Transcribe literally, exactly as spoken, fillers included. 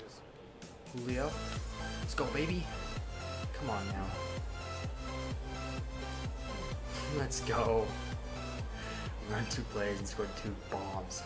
Julio. Let's go, baby. Come on now. Let's go. Run two plays and scored two bombs.